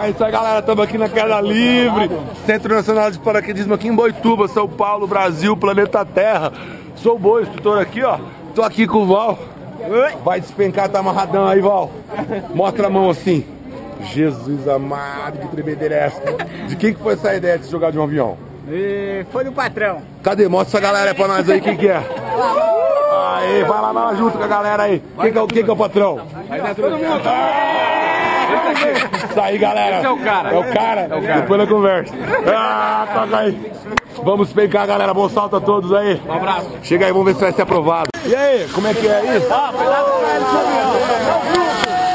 É isso aí, galera, estamos aqui na Queda Livre, Centro Nacional de Paraquedismo aqui em Boituva, São Paulo, Brasil, planeta Terra. Sou o Boi, instrutor aqui, ó. Tô aqui com o Val. Vai despencar, tá amarradão aí, Val. Mostra a mão assim. Jesus amado, que tremedeira é essa? De quem que foi essa ideia de jogar de um avião? Foi do patrão. Cadê? Mostra essa galera aí pra nós aí, quem que é? Aí, vai lá junto com a galera aí. Quem que é o patrão? Todo mundo. Isso aí, galera. Esse é o cara. É o cara. Depois na conversa. Toca aí. Vamos despencar, galera. Bom salto a todos aí. Um abraço. Chega aí, vamos ver se vai ser aprovado. E aí, como é que é isso? Cuidado com ele, avião.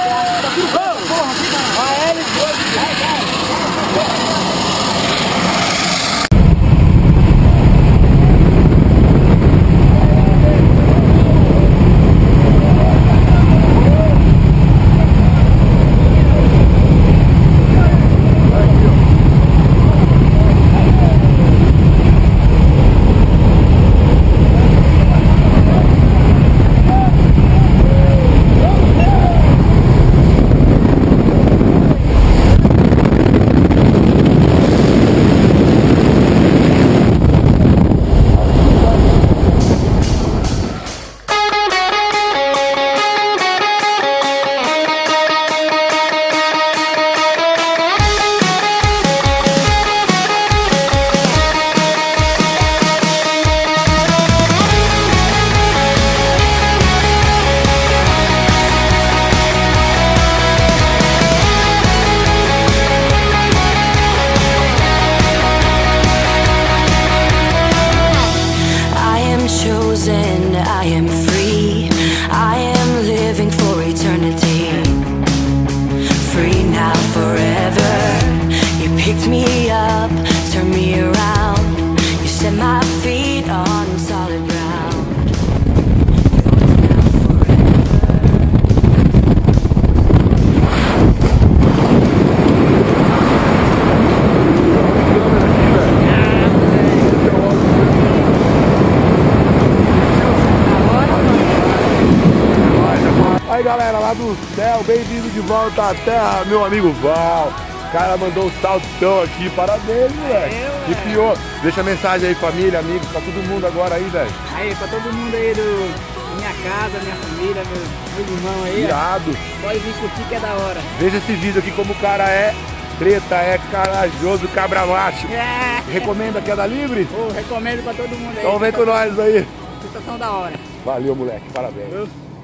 I am free, I am living for eternity. Free now, forever. You picked me up, turned me around. You set my feet on solid ground. Aí, galera, lá do céu, bem-vindo de volta à terra, meu amigo Val. O cara mandou um saltão aqui, parabéns, moleque. E pior, deixa a mensagem aí, família, amigos, pra todo mundo agora aí, velho. Aí, pra todo mundo aí da minha casa, minha família, meus irmãos aí. Irado. Pode vir curtir que é da hora. Veja esse vídeo aqui como o cara é treta, é corajoso, cabra macho. Recomenda a Queda Livre? Recomendo pra todo mundo aí. Então vem com nós aí. Situação da hora. Valeu, moleque, parabéns.